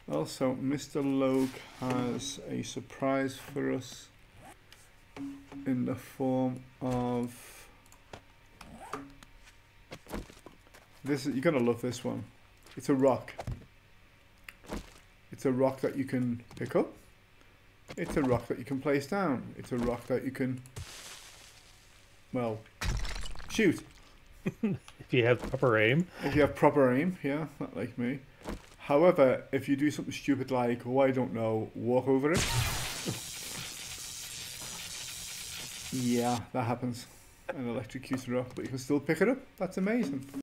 Also, Mr. Logue has a surprise for us in the form of this. You're gonna love this one. It's a rock. It's a rock that you can pick up. It's a rock that you can place down. It's a rock that you can, well, shoot. If you have proper aim. If you have proper aim, yeah, not like me. However, if you do something stupid like, oh, I don't know, walk over it. Yeah, that happens. An electrocuted rock, but you can still pick it up. That's amazing.